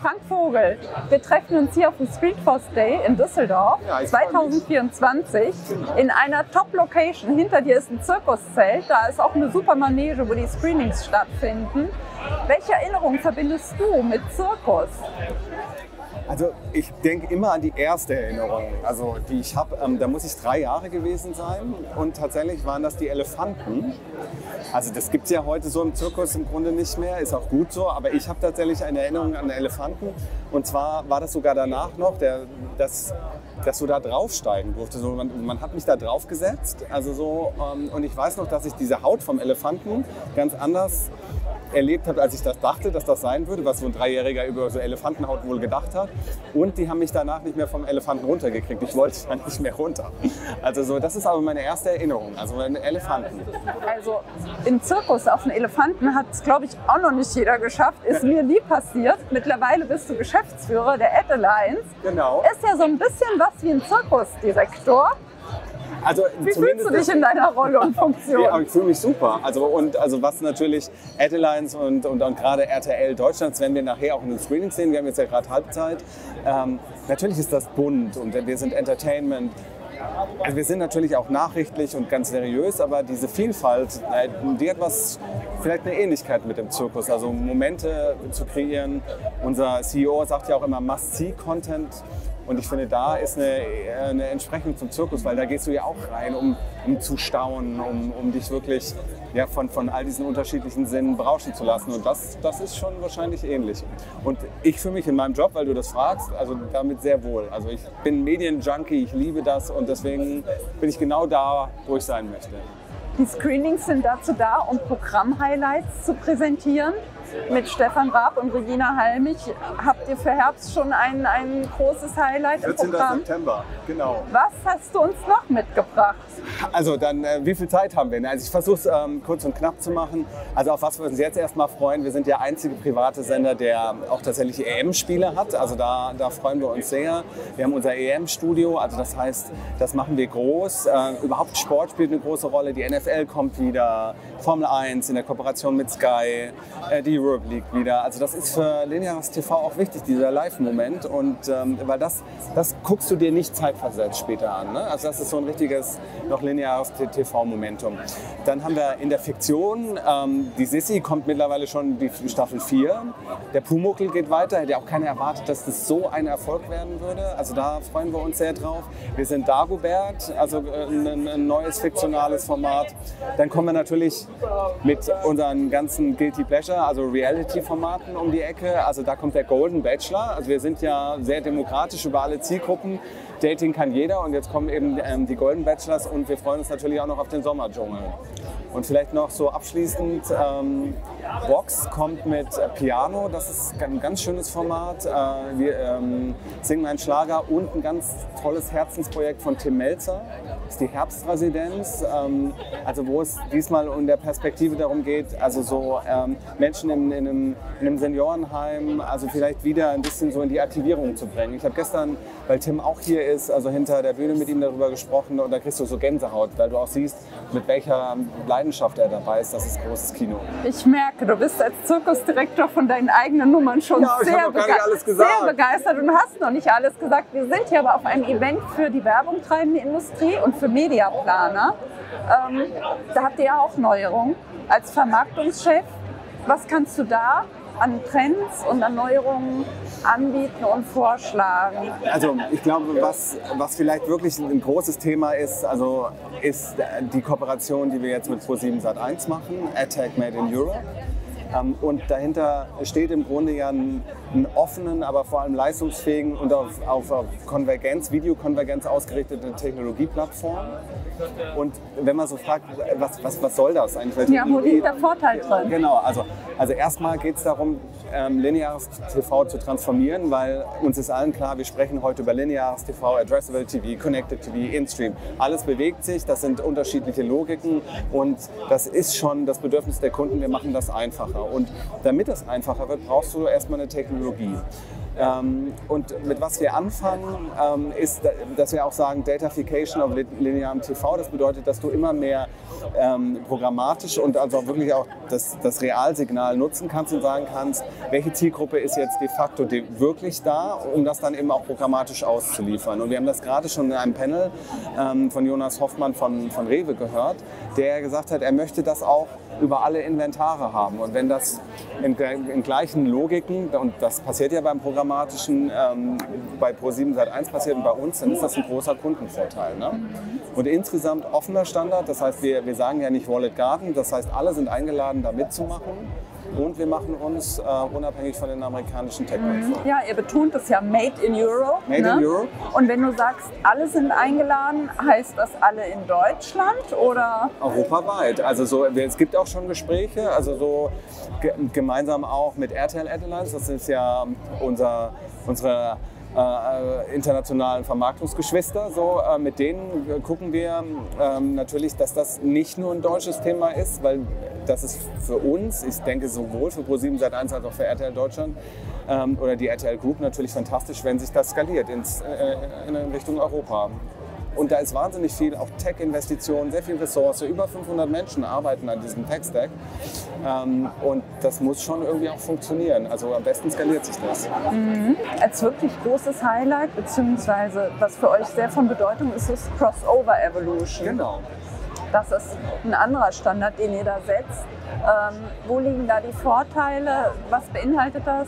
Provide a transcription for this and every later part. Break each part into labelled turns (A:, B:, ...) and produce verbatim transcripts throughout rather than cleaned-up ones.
A: Frank Vogel. Wir treffen uns hier auf dem Screenforce Day in Düsseldorf
B: Ja,
A: zwanzig vierundzwanzig in einer Top-Location. Hinter dir ist ein Zirkuszelt, da ist auch eine super Manege, wo die Screenings stattfinden. Welche Erinnerungen verbindest du mit Zirkus?
B: Also ich denke immer an die erste Erinnerung, also die ich habe. Ähm, da muss ich drei Jahre gewesen sein und tatsächlich waren das die Elefanten. Also das gibt es ja heute so im Zirkus im Grunde nicht mehr, ist auch gut so, aber ich habe tatsächlich eine Erinnerung an Elefanten und zwar war das sogar danach noch, der, dass, dass du da draufsteigen durfte. So, man, man hat mich da drauf gesetzt, also so, ähm, und ich weiß noch, dass ich diese Haut vom Elefanten ganz anders erlebt habe, als ich das dachte, dass das sein würde, was so ein Dreijähriger über so Elefantenhaut wohl gedacht hat. Und die haben mich danach nicht mehr vom Elefanten runtergekriegt. Ich wollte dann nicht mehr runter. Also so, das ist aber meine erste Erinnerung, also einen Elefanten.
A: Also im Zirkus auf einen Elefanten hat es, glaube ich, auch noch nicht jeder geschafft. Ist mir nie passiert. Mittlerweile bist du Geschäftsführer der Ad Alliance.
B: Genau.
A: Ist ja so ein bisschen was wie ein Zirkusdirektor.
B: Also
A: Wie fühlst du dich in deiner Rolle und Funktion?
B: Ja, ich fühle mich super. Also, und, also was natürlich Ad Alliance und, und, und gerade R T L Deutschland, das werden wir nachher auch in den Screenings sehen, wir haben jetzt ja gerade Halbzeit. Ähm, natürlich ist das bunt und wir sind Entertainment. Also wir sind natürlich auch nachrichtlich und ganz seriös, aber diese Vielfalt, die hat was, vielleicht eine Ähnlichkeit mit dem Zirkus. Also Momente zu kreieren. Unser C E O sagt ja auch immer Must-See-Content. Und ich finde, da ist eine, eine Entsprechung zum Zirkus, weil da gehst du ja auch rein, um, um zu staunen, um, um dich wirklich ja, von, von all diesen unterschiedlichen Sinnen berauschen zu lassen. Und das, das ist schon wahrscheinlich ähnlich. Und ich fühle mich in meinem Job, weil du das fragst, also damit sehr wohl. Also ich bin Medienjunkie, ich liebe das und deswegen bin ich genau da, wo ich sein möchte.
A: Die Screenings sind dazu da, um Programm-Highlights zu präsentieren. Mit Stefan Raab und Regina Halmich habt ihr für Herbst schon ein, ein großes Highlight im
B: vierzehnten
A: Programm.
B: September, genau.
A: Was hast du uns noch mitgebracht?
B: Also dann, äh, wie viel Zeit haben wir? Also ich versuche es ähm, kurz und knapp zu machen. Also auf was wir uns jetzt erstmal freuen, wir sind der einzige private Sender, der auch tatsächlich E M-Spiele hat. Also da, da freuen wir uns sehr. Wir haben unser E M-Studio, also das heißt, das machen wir groß. Äh, überhaupt Sport spielt eine große Rolle. Die N F L kommt wieder, Formel eins in der Kooperation mit Sky, äh, die Europe League wieder. Also das ist für lineares T V auch wichtig, dieser Live-Moment. Und ähm, weil das, das guckst du dir nicht zeitversetzt später an. Ne? Also das ist so ein richtiges, noch lineares T V-Momentum. Dann haben wir in der Fiktion, ähm, die Sissi kommt mittlerweile schon die Staffel vier. Der Pumuckl geht weiter. Hätte auch keiner erwartet, dass das so ein Erfolg werden würde. Also da freuen wir uns sehr drauf. Wir sind Dagobert, also ein, ein neues fiktionales Format. Dann kommen wir natürlich mit unseren ganzen Guilty Pleasure, also Reality-Formaten um die Ecke. Also da kommt der Golden Bachelor. Also wir sind ja sehr demokratisch über alle Zielgruppen. Dating kann jeder und jetzt kommen eben ähm, die Golden Bachelors und wir freuen uns natürlich auch noch auf den Sommerdschungel. Und vielleicht noch so abschließend, ähm, Vox kommt mit Piano, das ist ein ganz schönes Format. Äh, wir ähm, singen einen Schlager und ein ganz tolles Herzensprojekt von Tim Melzer, das ist die Herbstresidenz, ähm, also wo es diesmal in der Perspektive darum geht, also so ähm, Menschen in, in, einem, in einem Seniorenheim, also vielleicht wieder ein bisschen so in die Aktivierung zu bringen. Ich habe gestern, weil Tim auch hier ist, also hinter der Bühne mit ihm darüber gesprochen und da kriegst du so Gänsehaut, weil du auch siehst, mit welcher Leidenschaft er dabei ist. Das ist großes Kino.
A: Ich merke, du bist als Zirkusdirektor von deinen eigenen Nummern schon
B: ja, ich
A: sehr,
B: noch gar nicht alles gesagt.
A: sehr begeistert und du hast noch nicht alles gesagt. Wir sind hier aber auf einem Event für die Werbung treibende Industrie und für Mediaplaner. Ähm, da habt ihr ja auch Neuerungen als Vermarktungschef. Was kannst du da an Trends und an Neuerungen anbieten und vorschlagen?
B: Also ich glaube, was, was vielleicht wirklich ein großes Thema ist, also ist die Kooperation, die wir jetzt mit ProSieben Sat eins machen, Attack Made in Europe. Ähm, und dahinter steht im Grunde ja einen, einen offenen, aber vor allem leistungsfähigen und auf, auf, auf Konvergenz, Videokonvergenz ausgerichtete Technologieplattform. Und wenn man so fragt, was, was, was soll das eigentlich?
A: Ja, wo liegt der Vorteil drin?
B: Genau, also, also erstmal geht es darum, ähm, lineares T V zu transformieren, weil uns ist allen klar, wir sprechen heute über lineares T V, Addressable T V, Connected T V, InStream. Alles bewegt sich, das sind unterschiedliche Logiken und das ist schon das Bedürfnis der Kunden, wir machen das einfacher. Und damit das einfacher wird, brauchst du erstmal eine Technologie. Ähm, und mit was wir anfangen, ähm, ist, dass wir auch sagen, Datafication of linearem T V. V. Das bedeutet, dass du immer mehr ähm, programmatisch und also wirklich auch das, das Realsignal nutzen kannst und sagen kannst, welche Zielgruppe ist jetzt de facto de wirklich da, um das dann eben auch programmatisch auszuliefern. Und wir haben das gerade schon in einem Panel ähm, von Jonas Hoffmann von, von Rewe gehört, der gesagt hat, er möchte das auch über alle Inventare haben. Und wenn das in, in gleichen Logiken, und das passiert ja beim Programmatischen, ähm, bei ProSieben Sat eins passiert und bei uns, dann ist das ein großer Kundenvorteil. Ne? Und insgesamt offener Standard, das heißt, wir, wir sagen ja nicht Wallet Garden, das heißt, alle sind eingeladen, da mitzumachen. Und wir machen uns äh, unabhängig von den amerikanischen Tech-Plattformen.
A: Ja, ihr betont es ja Made in Europe.
B: Made
A: ne?
B: in Europe.
A: Und wenn du sagst, alle sind eingeladen, heißt das alle in Deutschland oder? Europaweit.
B: Also so, es gibt auch schon Gespräche, also so ge gemeinsam auch mit R T L Airlines, das ist ja unser, unsere Äh, internationalen Vermarktungsgeschwister. So, äh, mit denen äh, gucken wir ähm, natürlich, dass das nicht nur ein deutsches Thema ist, weil das ist für uns, ich denke sowohl für ProSieben Sat eins als auch für R T L Deutschland ähm, oder die R T L Group natürlich fantastisch, wenn sich das skaliert ins, äh, in Richtung Europa. Und da ist wahnsinnig viel, auch Tech-Investitionen, sehr viel Ressource. Über fünfhundert Menschen arbeiten an diesem Tech-Stack. Ähm, und das muss schon irgendwie auch funktionieren. Also am besten skaliert sich das.
A: Mhm. Als wirklich großes Highlight, beziehungsweise was für euch sehr von Bedeutung ist, ist Crossover Evolution.
B: Genau.
A: Das ist ein anderer Standard, den ihr da setzt. Ähm, wo liegen da die Vorteile? Was beinhaltet das?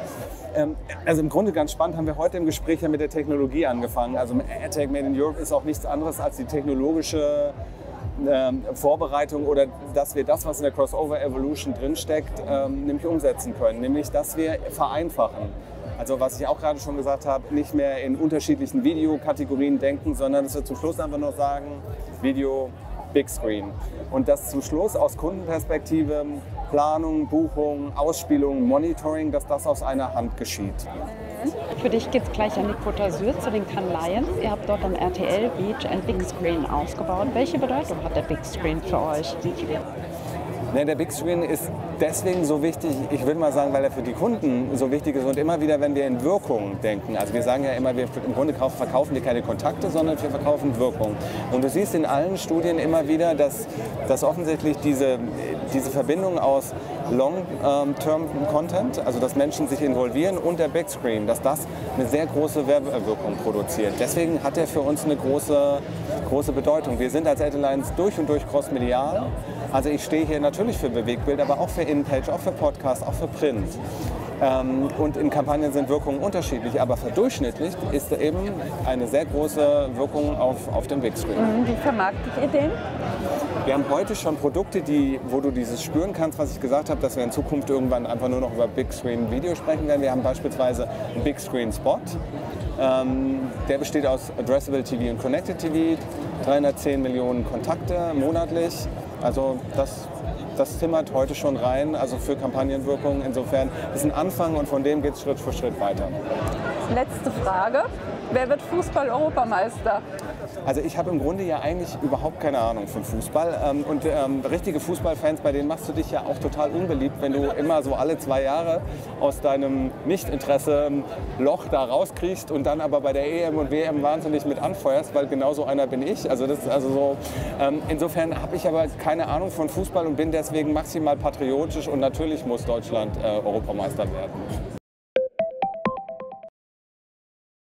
B: Also im Grunde ganz spannend, haben wir heute im Gespräch ja mit der Technologie angefangen. Also AirTag Made in Europe ist auch nichts anderes als die technologische ähm, Vorbereitung oder dass wir das, was in der Crossover Evolution drinsteckt, ähm, nämlich umsetzen können. Nämlich, dass wir vereinfachen. Also was ich auch gerade schon gesagt habe, nicht mehr in unterschiedlichen Videokategorien denken, sondern dass wir zum Schluss einfach nur sagen, Video, Big Screen. Und das zum Schluss aus Kundenperspektive, Planung, Buchung, Ausspielung, Monitoring, dass das aus einer Hand geschieht.
C: Für dich geht es gleich an die Côte d'Azur zu den Cannes Lions. Ihr habt dort am R T L Beach ein Big Screen ausgebaut. Welche Bedeutung hat der Big Screen für euch?
B: Ne, der Big Screen ist deswegen so wichtig, ich würde mal sagen, weil er für die Kunden so wichtig ist und immer wieder, wenn wir in Wirkung denken. Also wir sagen ja immer, wir im Grunde verkaufen wir keine Kontakte, sondern wir verkaufen Wirkung. Und du siehst in allen Studien immer wieder, dass, dass offensichtlich diese, diese Verbindung aus Long-Term-Content, also dass Menschen sich involvieren, und der Big Screen, dass das eine sehr große Werbewirkung produziert. Deswegen hat er für uns eine große, große Bedeutung. Wir sind als Airlines durch und durch crossmedial. Also ich stehe hier natürlich für Bewegtbild, aber auch für In-Page, auch für Podcast, auch für Print. Ähm, und in Kampagnen sind Wirkungen unterschiedlich, aber verdurchschnittlich ist eben eine sehr große Wirkung auf, auf den Big Screen.
A: Wie vermarktet ihr den?
B: Wir haben heute schon Produkte, die, wo du dieses spüren kannst, was ich gesagt habe, dass wir in Zukunft irgendwann einfach nur noch über Big Screen Video sprechen werden. Wir haben beispielsweise einen Big Screen Spot. Ähm, der besteht aus Addressable T V und Connected T V, dreihundertzehn Millionen Kontakte monatlich. Also das, das zimmert heute schon rein, also für Kampagnenwirkung. Insofern ist ein Anfang und von dem geht es Schritt für Schritt weiter.
A: Letzte Frage. Wer wird Fußball-Europameister?
B: Also ich habe im Grunde ja eigentlich überhaupt keine Ahnung von Fußball. Ähm, und ähm, richtige Fußballfans, bei denen machst du dich ja auch total unbeliebt, wenn du immer so alle zwei Jahre aus deinem Nichtinteresse Loch da rauskriegst und dann aber bei der E M und W M wahnsinnig mit anfeuerst, weil genau so einer bin ich. Also das ist also so. Ähm, insofern habe ich aber keine Ahnung von Fußball und bin deswegen maximal patriotisch und natürlich muss Deutschland äh, Europameister werden.